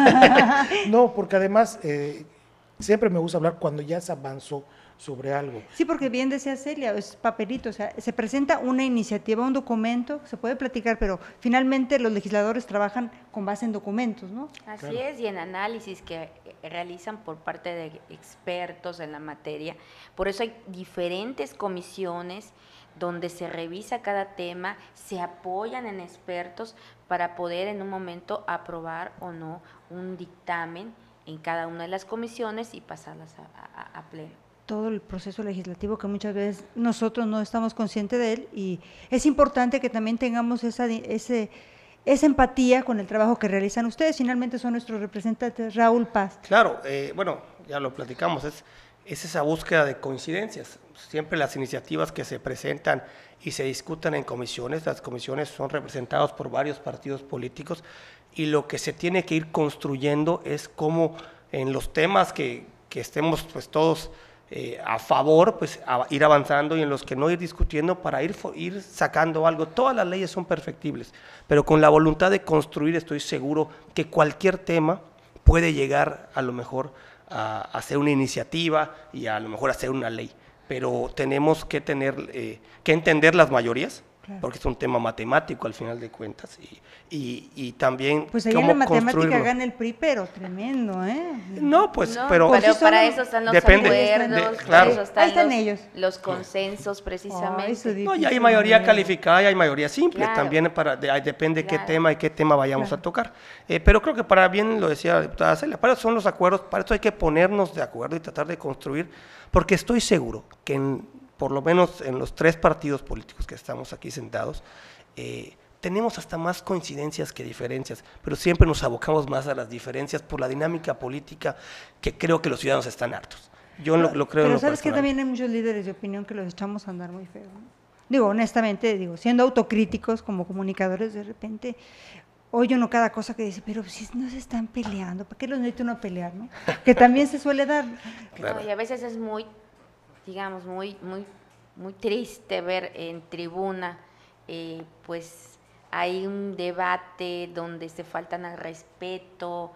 no, porque además eh, siempre me gusta hablar cuando ya se avanzó sobre algo. Sí, porque bien decía Celia, es papelito, o sea, se presenta una iniciativa, un documento, se puede platicar, pero finalmente los legisladores trabajan con base en documentos, ¿no? Así Claro. es, y en análisis que realizan por parte de expertos en la materia. Por eso hay diferentes comisiones donde se revisa cada tema, se apoyan en expertos para poder en un momento aprobar o no un dictamen en cada una de las comisiones y pasarlas a, a, a pleno. Todo el proceso legislativo que muchas veces nosotros no estamos conscientes de él, y es importante que también tengamos esa, ese, esa empatía con el trabajo que realizan ustedes. Finalmente son nuestros representantes. Raúl Paz. Claro, eh, bueno, ya lo platicamos, es, es esa búsqueda de coincidencias. Siempre las iniciativas que se presentan y se discutan en comisiones, las comisiones son representadas por varios partidos políticos, y lo que se tiene que ir construyendo es cómo en los temas que, que estemos pues todos eh, a favor, pues a ir avanzando, y en los que no ir discutiendo para ir, ir sacando algo. Todas las leyes son perfectibles, pero con la voluntad de construir estoy seguro que cualquier tema puede llegar a lo mejor a hacer una iniciativa y a lo mejor hacer una ley, pero tenemos que tener eh, que entender las mayorías, claro, porque es un tema matemático al final de cuentas, y, y, y también pues ahí cómo en la matemática construirlo. gana el P R I, pero tremendo, ¿eh? No, pues, No, pero, pero Pues sí son- para eso están los depende, acuerdos, de- claro. para eso están, Ahí están los, ellos. los consensos precisamente. Ay, eso no, y hay difícil, mayoría ¿no? calificada y hay mayoría simple, Claro. también para, de, ahí depende Claro. qué tema y qué tema vayamos Claro. a tocar. Eh, pero creo que para bien lo decía la diputada Celia, para eso son los acuerdos, para eso hay que ponernos de acuerdo y tratar de construir, porque estoy seguro que en, por lo menos en los tres partidos políticos que estamos aquí sentados, eh, tenemos hasta más coincidencias que diferencias, pero siempre nos abocamos más a las diferencias por la dinámica política que creo que los ciudadanos están hartos. Yo lo, lo creo en Pero lo sabes que personal. también hay muchos líderes de opinión que los echamos a andar muy feo, ¿no? Digo, honestamente, digo, siendo autocríticos como comunicadores, de repente oye uno cada cosa que dice, pero si no se están peleando, ¿para qué los necesita uno pelear, no? Que también se suele dar. Claro. No, y a veces es muy, digamos, muy, muy, muy triste ver en tribuna, eh, pues hay un debate donde se faltan al respeto.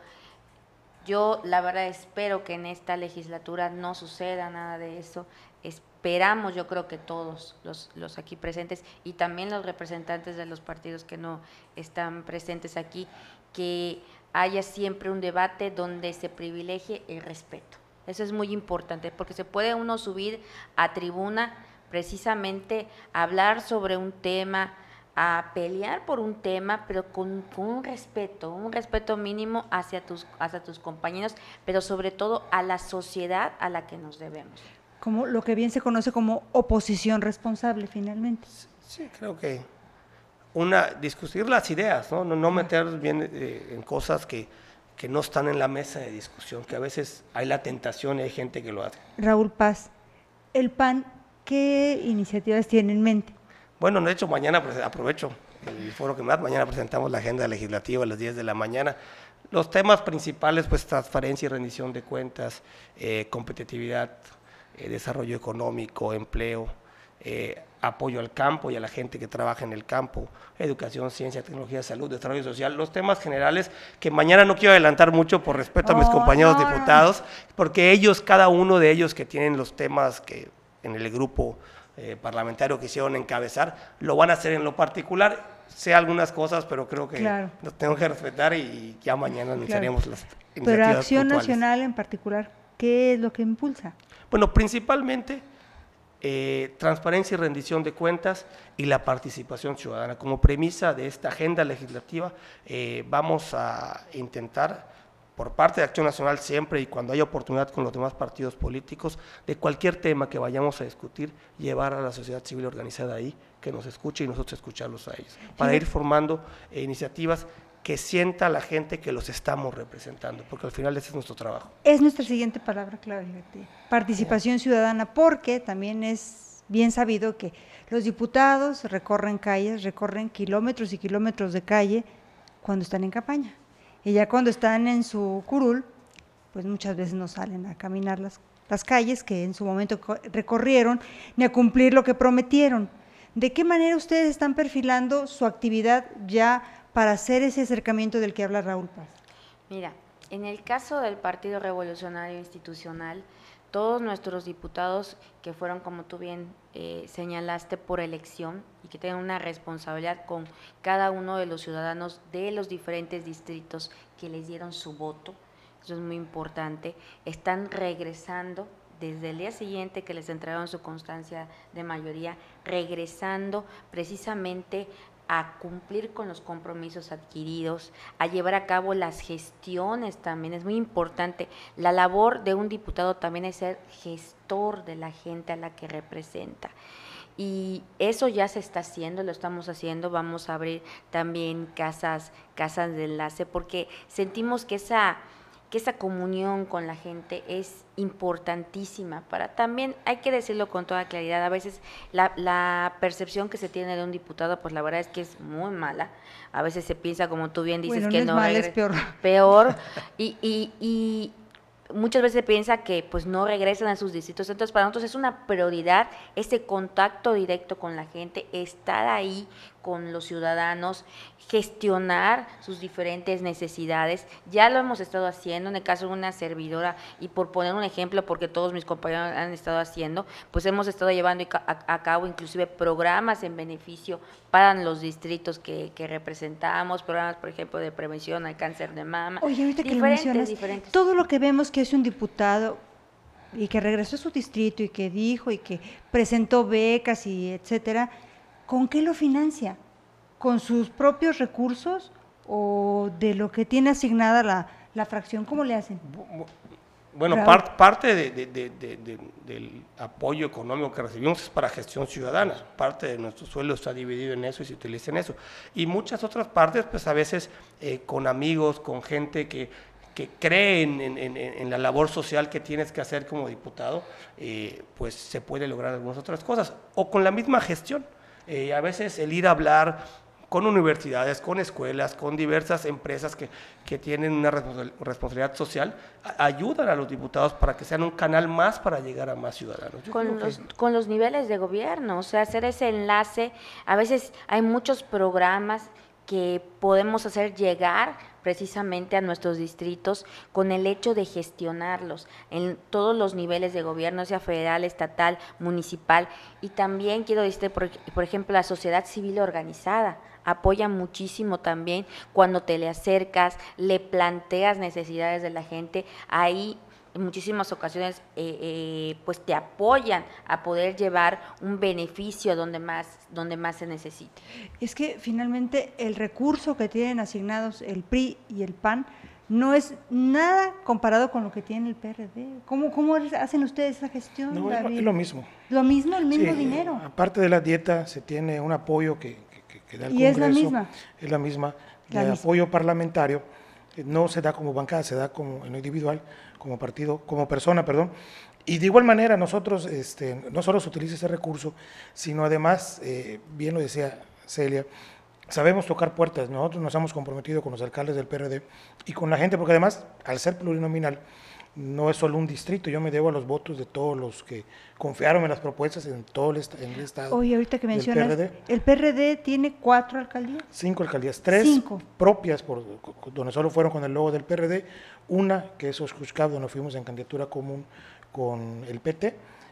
Yo la verdad espero que en esta legislatura no suceda nada de eso. Esperamos, yo creo que todos los, los aquí presentes y también los representantes de los partidos que no están presentes aquí, que haya siempre un debate donde se privilegie el respeto. Eso es muy importante, porque se puede uno subir a tribuna precisamente a hablar sobre un tema, a pelear por un tema, pero con, con un respeto, un respeto mínimo hacia tus, hacia tus compañeros, pero sobre todo a la sociedad a la que nos debemos. Como lo que bien se conoce como oposición responsable, finalmente. Sí, creo que una discutir las ideas, no, no, no meter bien eh, en cosas que, que no están en la mesa de discusión, que a veces hay la tentación y hay gente que lo hace. Raúl Paz, el P A N, ¿qué iniciativas tiene en mente? Bueno, de hecho, mañana pues, aprovecho el foro que más, mañana presentamos la agenda legislativa a las diez de la mañana. Los temas principales, pues transparencia y rendición de cuentas, eh, competitividad, eh, desarrollo económico, empleo, eh, apoyo al campo y a la gente que trabaja en el campo, educación, ciencia, tecnología, salud, desarrollo social, los temas generales que mañana no quiero adelantar mucho por respeto a mis Oh, compañeros no, diputados, porque ellos, cada uno de ellos que tienen los temas que en el grupo Eh, parlamentario que hicieron encabezar, lo van a hacer en lo particular, sé algunas cosas, pero creo que Claro. los tengo que respetar y ya mañana anunciaremos las iniciativas Pero Acción puntuales. Nacional en particular, ¿qué es lo que impulsa? Bueno, principalmente eh, transparencia y rendición de cuentas y la participación ciudadana. Como premisa de esta agenda legislativa, eh, vamos a intentar, por parte de Acción Nacional siempre y cuando haya oportunidad con los demás partidos políticos, de cualquier tema que vayamos a discutir, llevar a la sociedad civil organizada ahí, que nos escuche y nosotros escucharlos a ellos, para ir formando eh, iniciativas que sienta la gente que los estamos representando, porque al final ese es nuestro trabajo. Es nuestra siguiente palabra clave, participación ciudadana, porque también es bien sabido que los diputados recorren calles, recorren kilómetros y kilómetros de calle cuando están en campaña. Y ya cuando están en su curul, pues muchas veces no salen a caminar las, las calles que en su momento recorrieron, ni a cumplir lo que prometieron. ¿De qué manera ustedes están perfilando su actividad ya para hacer ese acercamiento del que habla Raúl Paz? Mira, en el caso del Partido Revolucionario Institucional, todos nuestros diputados que fueron, como tú bien eh, señalaste, por elección y que tienen una responsabilidad con cada uno de los ciudadanos de los diferentes distritos que les dieron su voto, eso es muy importante, están regresando desde el día siguiente que les entregaron su constancia de mayoría, regresando precisamente a cumplir con los compromisos adquiridos, a llevar a cabo las gestiones también, es muy importante. La labor de un diputado también es ser gestor de la gente a la que representa. Y eso ya se está haciendo, lo estamos haciendo, vamos a abrir también casas, casas de enlace, porque sentimos que esa, que esa comunión con la gente es importantísima para también, hay que decirlo con toda claridad, a veces la, la percepción que se tiene de un diputado, pues la verdad es que es muy mala, a veces se piensa, como tú bien dices, bueno, que no, no es, mal, es peor, peor y, y, y muchas veces se piensa que pues no regresan a sus distritos, entonces para nosotros es una prioridad ese contacto directo con la gente, estar ahí con los ciudadanos, gestionar sus diferentes necesidades. Ya lo hemos estado haciendo, en el caso de una servidora, y por poner un ejemplo, porque todos mis compañeros han estado haciendo, pues hemos estado llevando a, a cabo inclusive programas en beneficio para los distritos que, que representamos, programas, por ejemplo, de prevención al cáncer de mama. Oye, ahorita que lo mencionas, diferentes. Todo lo que vemos que es un diputado y que regresó a su distrito y que dijo y que presentó becas y etcétera, ¿con qué lo financia? ¿Con sus propios recursos o de lo que tiene asignada la, la fracción? ¿Cómo le hacen? Bueno, part, parte de, de, de, de, de, del apoyo económico que recibimos es para gestión ciudadana, parte de nuestro sueldo está dividido en eso y se utiliza en eso. Y muchas otras partes, pues a veces eh, con amigos, con gente que, que cree en, en, en, en la labor social que tienes que hacer como diputado, eh, pues se puede lograr algunas otras cosas, o con la misma gestión. Eh, a veces el ir a hablar con universidades, con escuelas, con diversas empresas que, que tienen una responsabilidad social, a, ayudan a los diputados para que sean un canal más para llegar a más ciudadanos. Yo con los, que... con los niveles de gobierno, o sea, hacer ese enlace, a veces hay muchos programas que podemos hacer llegar precisamente a nuestros distritos con el hecho de gestionarlos en todos los niveles de gobierno, sea federal, estatal, municipal, y también quiero decirte, por, por ejemplo, la sociedad civil organizada apoya muchísimo también cuando te le acercas, le planteas necesidades de la gente, ahí en muchísimas ocasiones eh, eh, pues te apoyan a poder llevar un beneficio donde más, donde más se necesite. Es que finalmente el recurso que tienen asignados el P R I y el P A N no es nada comparado con lo que tiene el P R D. ¿Cómo, cómo hacen ustedes esa gestión, No, es lo, es lo mismo. ¿Lo mismo, el mismo sí, dinero? Aparte de la dieta, se tiene un apoyo que, que, que da el ¿Y Congreso. es la misma? Es la misma. La el misma. apoyo parlamentario no se da como bancada, se da como en lo individual, como partido, como persona, perdón. Y de igual manera nosotros, este, no solo se utiliza ese recurso, sino además, eh, bien lo decía Celia, sabemos tocar puertas. Nosotros nos hemos comprometido con los alcaldes del P R D y con la gente, porque además, al ser plurinominal, no es solo un distrito, yo me debo a los votos de todos los que confiaron en las propuestas en todo el, est en el estado. Oye, ahorita que mencionas, P R D, el P R D tiene cuatro alcaldías. Cinco alcaldías, tres Cinco. propias, por, donde solo fueron con el logo del P R D, una que es Oshkushkab, donde fuimos en candidatura común con el P T,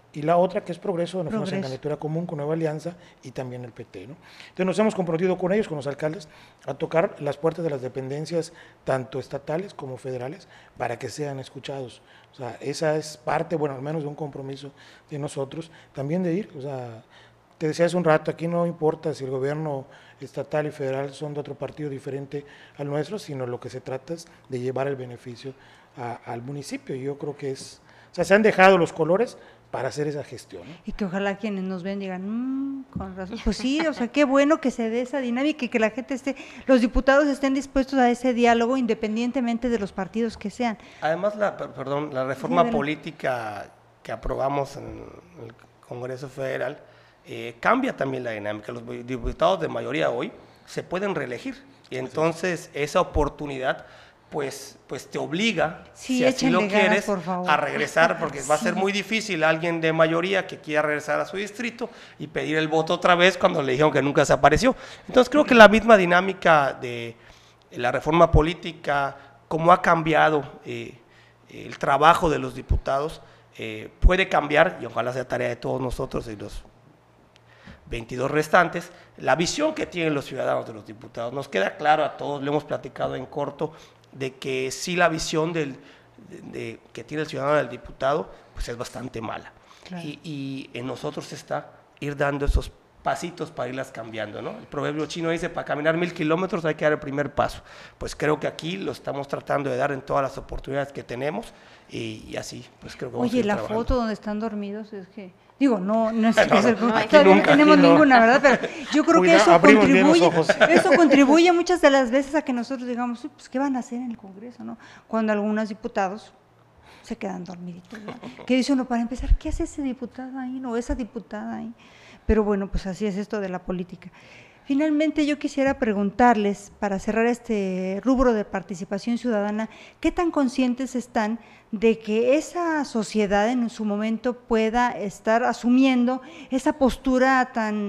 y la otra que es Progreso, donde fuimos en Progreso. candidatura común con Nueva Alianza y también el P T, ¿no? Entonces nos hemos comprometido con ellos, con los alcaldes, a tocar las puertas de las dependencias, tanto estatales como federales, para que sean escuchados. O sea, esa es parte, bueno, al menos de un compromiso de nosotros, también de ir, o sea, te decía hace un rato, aquí no importa si el gobierno estatal y federal son de otro partido diferente al nuestro, sino lo que se trata es de llevar el beneficio a, al municipio. Y yo creo que es, o sea, se han dejado los colores para hacer esa gestión, ¿no? Y que ojalá quienes nos ven digan, mmm, con razón. Pues sí, o sea, qué bueno que se dé esa dinámica y que la gente esté, los diputados estén dispuestos a ese diálogo independientemente de los partidos que sean. Además, la, per- perdón, la reforma Sí, política que aprobamos en el Congreso Federal eh, cambia también la dinámica. Los diputados de mayoría hoy se pueden reelegir y entonces esa oportunidad pues, pues te obliga, Sí, si así lo échenle ganas, quieres, por favor. a regresar, porque va a ser Sí. muy difícil alguien de mayoría que quiera regresar a su distrito y pedir el voto otra vez cuando le dijeron que nunca se apareció. Entonces creo que la misma dinámica de la reforma política, cómo ha cambiado eh, el trabajo de los diputados, eh, puede cambiar, y ojalá sea tarea de todos nosotros y los veintidós restantes, la visión que tienen los ciudadanos de los diputados. Nos queda claro a todos, lo hemos platicado en corto, de que sí la visión del, de, de, que tiene el ciudadano del diputado pues es bastante mala. Claro. Y, y en nosotros está ir dando esos pasitos para irlas cambiando, ¿no? El proverbio chino dice, para caminar mil kilómetros hay que dar el primer paso. Pues creo que aquí lo estamos tratando de dar en todas las oportunidades que tenemos y, y así, pues creo que vamos a Oye, ir la trabajando. foto donde están dormidos es que, digo, no, no es No, que ser- no, aquí todavía no nunca, tenemos aquí no. ninguna, ¿verdad? Pero yo creo Cuida- que eso abrimos bien los contribuye, ojos. eso contribuye muchas de las veces a que nosotros digamos, "Uy, pues, ¿qué van a hacer en el Congreso, no?" Cuando algunos diputados se quedan dormiditos, ¿verdad? Que dice uno, para empezar, ¿qué hace ese diputado ahí, no, esa diputada ahí? Pero bueno, pues así es esto de la política. Finalmente, yo quisiera preguntarles, para cerrar este rubro de participación ciudadana, ¿qué tan conscientes están de que esa sociedad en su momento pueda estar asumiendo esa postura tan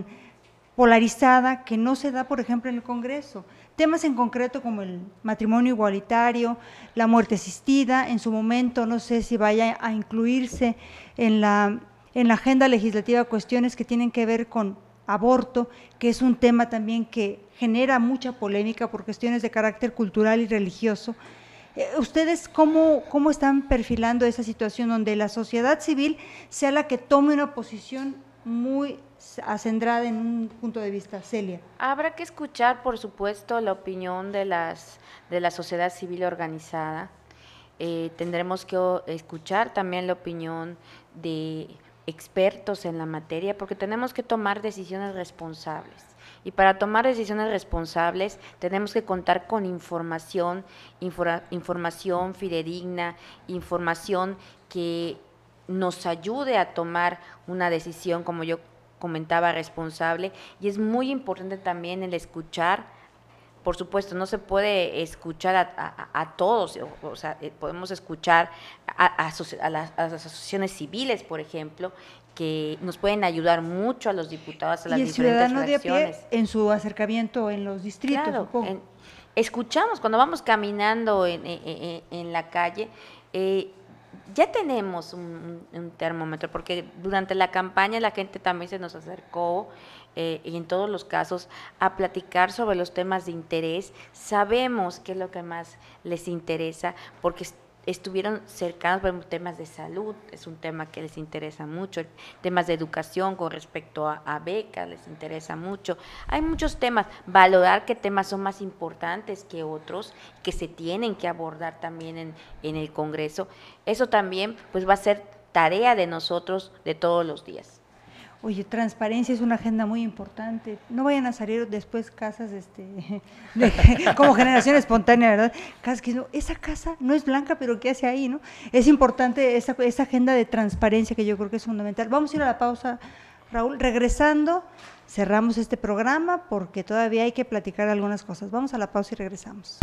polarizada que no se da, por ejemplo, en el Congreso? Temas en concreto como el matrimonio igualitario, la muerte asistida, en su momento no sé si vaya a incluirse en la, en la agenda legislativa cuestiones que tienen que ver con aborto, que es un tema también que genera mucha polémica por cuestiones de carácter cultural y religioso. Eh, ¿Ustedes cómo, cómo están perfilando esa situación donde la sociedad civil sea la que tome una posición muy acendrada en un punto de vista? Celia. Habrá que escuchar, por supuesto, la opinión de las de la sociedad civil organizada. Eh, tendremos que o- escuchar también la opinión de expertos en la materia, porque tenemos que tomar decisiones responsables. Y para tomar decisiones responsables tenemos que contar con información, infora- información fidedigna, información que nos ayude a tomar una decisión, como yo comentaba, responsable. Y es muy importante también el escuchar. Por supuesto, no se puede escuchar a, a- a todos, o, o sea, eh, podemos escuchar a, a asoci- a las, a las asociaciones civiles, por ejemplo, que nos pueden ayudar mucho a los diputados, a las Y el diferentes ciudadano de a pie fracciones. en su acercamiento en los distritos, Claro, supongo. en- escuchamos cuando vamos caminando en, en- en- en la calle, eh, ya tenemos un, un- un termómetro, porque durante la campaña la gente también se nos acercó, eh, y en todos los casos, a platicar sobre los temas de interés. Sabemos qué es lo que más les interesa, porque est- estuvieron cercanos, por ejemplo, temas de salud, es un tema que les interesa mucho, temas de educación con respecto a, a becas, les interesa mucho. Hay muchos temas, valorar qué temas son más importantes que otros, que se tienen que abordar también en, en el Congreso. Eso también pues va a ser tarea de nosotros de todos los días. Oye, transparencia es una agenda muy importante. No vayan a salir después casas este, de- como generación espontánea, ¿verdad? Casas que no, esa casa no es blanca, pero ¿qué hace ahí, no? Es importante esa, esa agenda de transparencia que yo creo que es fundamental. Vamos a ir a la pausa, Raúl. Regresando, cerramos este programa porque todavía hay que platicar algunas cosas. Vamos a la pausa y regresamos.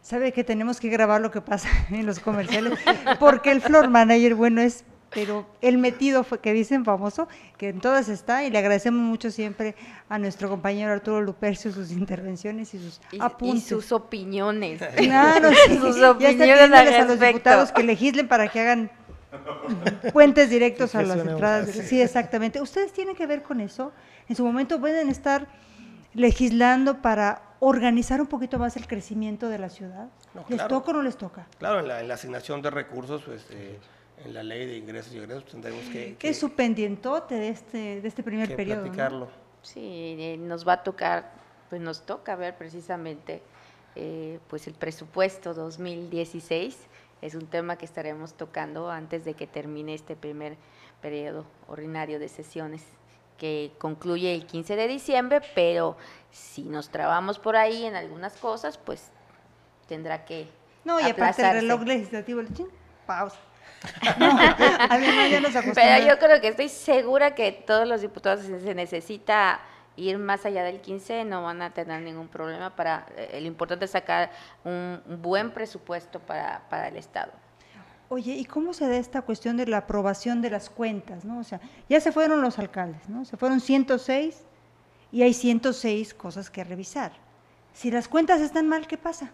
Sabe que tenemos que grabar lo que pasa en los comerciales, porque el floor manager, bueno, es, pero el metido fue que dicen famoso, que en todas está, y le agradecemos mucho siempre a nuestro compañero Arturo Lupercio sus intervenciones y sus y, apuntes. Y sus opiniones. Claro, sí, sus ya está opiniones al pidiéndoles a los respecto. diputados que legislen para que hagan puentes directos Sí, a que las suene entradas. así. Sí, exactamente. ¿Ustedes tienen que ver con eso? En su momento pueden estar legislando para organizar un poquito más el crecimiento de la ciudad. No, ¿Les claro. toca o no les toca? Claro, en la, en la asignación de recursos, pues eh, en la ley de ingresos y egresos pues, tendremos que, ¿Qué es su pendientote de este, de este primer que periodo? ¿no? platicarlo. Sí, eh, nos va a tocar, pues nos toca ver precisamente eh, pues el presupuesto dos mil dieciséis, es un tema que estaremos tocando antes de que termine este primer periodo ordinario de sesiones, que concluye el quince de diciembre, pero si nos trabamos por ahí en algunas cosas, pues tendrá que No, y aparte el aplazarse. reloj legislativo, le chin, pausa. No, además ya nos Pero acostumbramos. yo creo que estoy segura que todos los diputados, si se necesita ir más allá del quince, no van a tener ningún problema para, eh, lo importante es sacar un, un buen presupuesto para, para el Estado. Oye, ¿y cómo se da esta cuestión de la aprobación de las cuentas, no? O sea, ya se fueron los alcaldes, ¿no? Se fueron ciento seis y hay ciento seis cosas que revisar. Si las cuentas están mal, ¿qué pasa?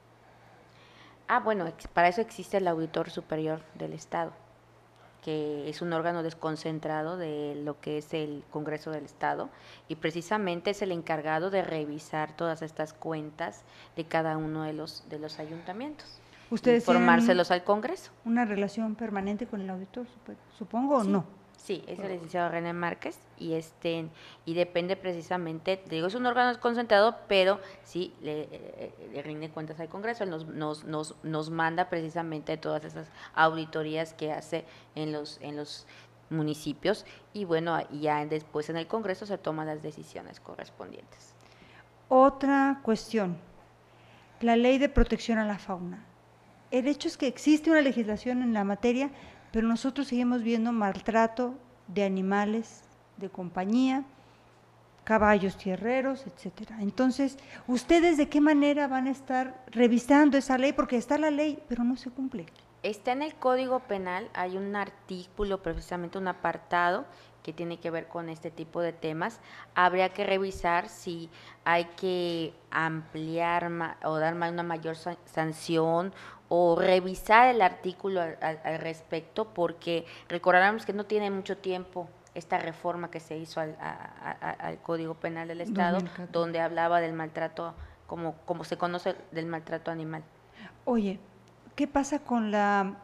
Ah, bueno, ex- para eso existe el Auditor Superior del Estado, que es un órgano desconcentrado de lo que es el Congreso del Estado y precisamente es el encargado de revisar todas estas cuentas de cada uno de los, de los ayuntamientos. ¿Ustedes tienen informárselos al Congreso. una relación permanente con el auditor, sup- supongo, o Sí, no? Sí, es el licenciado René Márquez y este y depende precisamente, te digo, es un órgano desconcentrado, pero sí le, eh, le rinde cuentas al Congreso, él nos, nos, nos, nos manda precisamente todas esas auditorías que hace en los, en los municipios y bueno, y ya después en el Congreso se toman las decisiones correspondientes. Otra cuestión, la ley de protección a la fauna. El hecho es que existe una legislación en la materia, pero nosotros seguimos viendo maltrato de animales de compañía, caballos tierreros, etcétera. Entonces, ¿ustedes de qué manera van a estar revisando esa ley? Porque está la ley, pero no se cumple. Está en el Código Penal, hay un artículo, precisamente un apartado que tiene que ver con este tipo de temas. Habría que revisar si hay que ampliar ma- o dar ma- una mayor san- sanción o revisar el artículo al, al- al respecto, porque recordaremos que no tiene mucho tiempo esta reforma que se hizo al, a- a- al Código Penal del Estado, dos mil catorce. donde hablaba del maltrato, como, como se conoce, del maltrato animal. Oye, ¿qué pasa con la,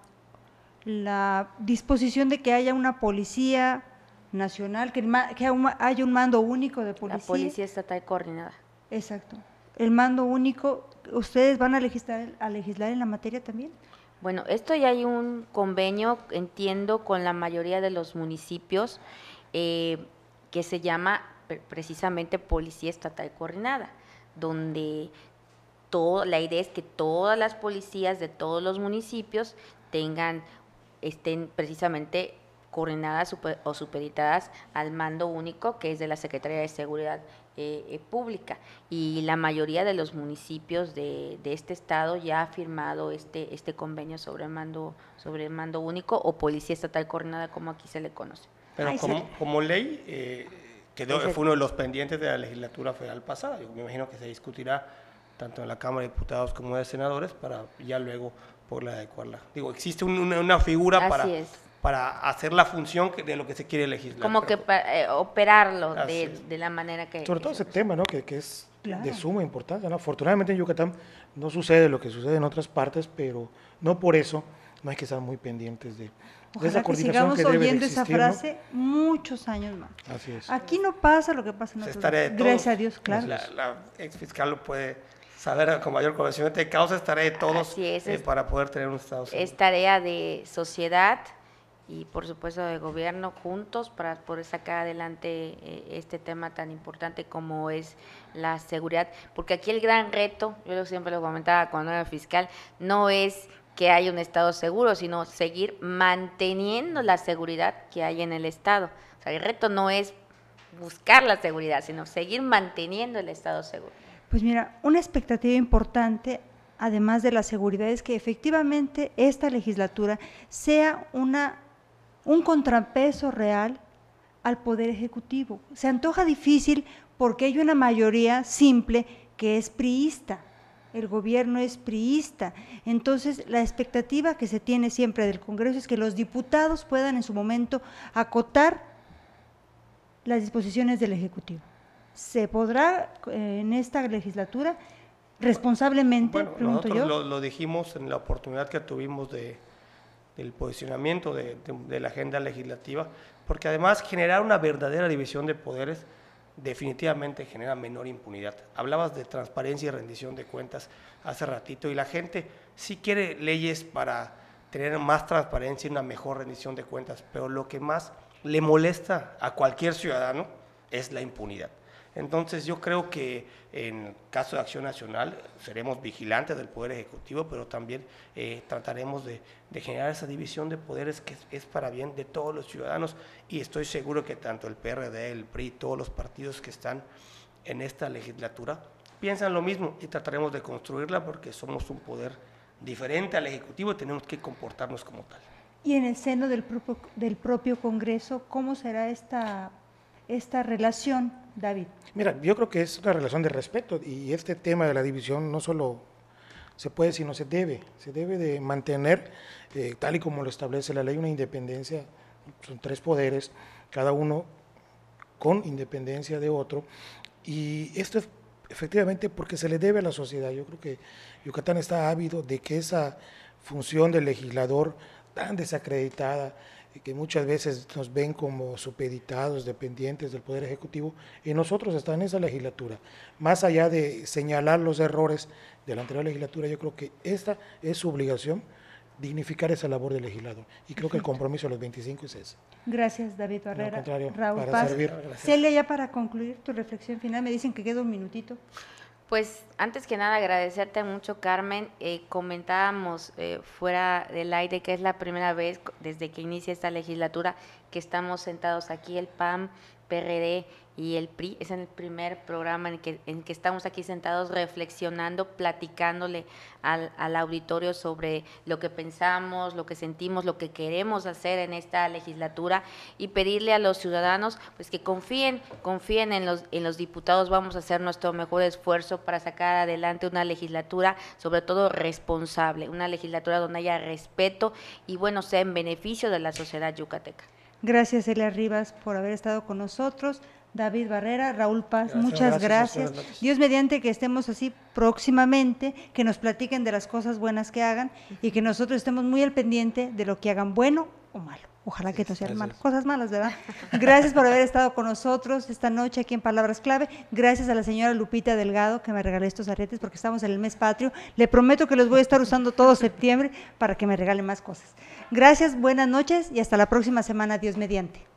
la disposición de que haya una policía nacional, que, el ma- que haya un- haya un mando único de policía? La Policía Estatal Coordinada. Exacto. El mando único, ¿ustedes van a legislar, a legislar en la materia también? Bueno, esto ya hay un convenio, entiendo, con la mayoría de los municipios eh, que se llama pre- precisamente Policía Estatal Coordinada, donde todo, la idea es que todas las policías de todos los municipios tengan, estén precisamente coordinadas super- o supeditadas al mando único que es de la Secretaría de Seguridad eh, eh, Pública, y la mayoría de los municipios de, de este estado ya ha firmado este este convenio sobre el mando sobre el mando único o Policía Estatal Coordinada, como aquí se le conoce. Pero Ay, como, sí. como ley, eh, quedó, Ese- fue uno de los pendientes de la legislatura federal pasada. Yo me imagino que se discutirá tanto en la Cámara de Diputados como de Senadores para ya luego poderla adecuarla. Digo, existe un- una, una figura Así para, es. para hacer la función que- de lo que se quiere legislar. Como que pero- pa- eh, operarlo Así de, es. de la manera que… Sobre que todo se ese tema, ¿no? Que, que es Claro. de suma importancia, ¿no? Afortunadamente en Yucatán no sucede lo que sucede en otras partes, pero no por eso no hay que estar muy pendientes de, de Ojalá esa que coordinación sigamos que debe de oyendo esa existir, ¿no? frase muchos años más. Así es. Aquí no pasa lo que pasa en Es otros tarea de lugares. todos. Gracias a Dios, claro. La, la ex fiscal lo puede saber con mayor conocimiento de causa, es tarea de todos Así es, eh, es- para poder tener un Estado seguro. Es tarea de sociedad y por supuesto de gobierno juntos para poder sacar adelante eh, este tema tan importante como es la seguridad, porque aquí el gran reto, yo lo- siempre lo comentaba cuando era fiscal, no es que haya un Estado seguro, sino seguir manteniendo la seguridad que hay en el Estado. O sea, el reto no es buscar la seguridad, sino seguir manteniendo el Estado seguro. Pues mira, una expectativa importante además de la seguridad, es que efectivamente esta legislatura sea una, un contrapeso real al Poder Ejecutivo. Se antoja difícil porque hay una mayoría simple que es priista, el gobierno es priista, entonces la expectativa que se tiene siempre del Congreso es que los diputados puedan en su momento acotar las disposiciones del Ejecutivo. ¿Se podrá eh, en esta legislatura responsablemente, bueno, pregunto nosotros yo? Lo, lo dijimos en la oportunidad que tuvimos de, del posicionamiento de, de, de la agenda legislativa, porque además generar una verdadera división de poderes definitivamente genera menor impunidad. Hablabas de transparencia y rendición de cuentas hace ratito, y la gente sí quiere leyes para tener más transparencia y una mejor rendición de cuentas, pero lo que más le molesta a cualquier ciudadano es la impunidad. Entonces yo creo que en caso de Acción Nacional seremos vigilantes del Poder Ejecutivo, pero también eh, trataremos de, de generar esa división de poderes que es, es para bien de todos los ciudadanos, y estoy seguro que tanto el P R D, el P R I, todos los partidos que están en esta legislatura piensan lo mismo, y trataremos de construirla porque somos un poder diferente al Ejecutivo y tenemos que comportarnos como tal. Y en el seno del propio, del propio Congreso, ¿cómo será esta, esta relación, David? Mira, yo creo que es una relación de respeto, y este tema de la división no solo se puede, sino se debe, se debe de mantener, eh, tal y como lo establece la ley, una independencia. Son tres poderes, cada uno con independencia de otro, y esto es efectivamente porque se le debe a la sociedad. Yo creo que Yucatán está ávido de que esa función del legislador tan desacreditada, que muchas veces nos ven como supeditados, dependientes del Poder Ejecutivo, y nosotros estamos en esa legislatura. Más allá de señalar los errores de la anterior legislatura, yo creo que esta es su obligación, dignificar esa labor del legislador, y creo que el compromiso de los veinticinco es ese. Gracias, David Barrera. No, al contrario, Raúl para Paz. servir. Celia, ya para concluir tu reflexión final, me dicen que queda un minutito. Pues antes que nada agradecerte mucho, Carmen. Eh, comentábamos eh, fuera del aire que es la primera vez desde que inicia esta legislatura que estamos sentados aquí, el P A M, P R D y el P R I. Es en el primer programa en que, en que estamos aquí sentados reflexionando, platicándole al, al auditorio sobre lo que pensamos, lo que sentimos, lo que queremos hacer en esta legislatura, y pedirle a los ciudadanos pues que confíen, confíen en los, en los diputados. Vamos a hacer nuestro mejor esfuerzo para sacar adelante una legislatura, sobre todo responsable, una legislatura donde haya respeto y bueno, sea en beneficio de la sociedad yucateca. Gracias, Celia Rivas, por haber estado con nosotros. David Barrera, Raúl Paz, Gracias, muchas gracias, gracias. Dios mediante que estemos así próximamente, que nos platiquen de las cosas buenas que hagan y que nosotros estemos muy al pendiente de lo que hagan, bueno o malo. Ojalá que no sean malas, cosas malas, ¿verdad? Gracias por haber estado con nosotros esta noche aquí en Palabras Clave. Gracias a la señora Lupita Delgado que me regaló estos aretes porque estamos en el mes patrio. Le prometo que los voy a estar usando todo septiembre para que me regale más cosas. Gracias, buenas noches y hasta la próxima semana, Dios mediante.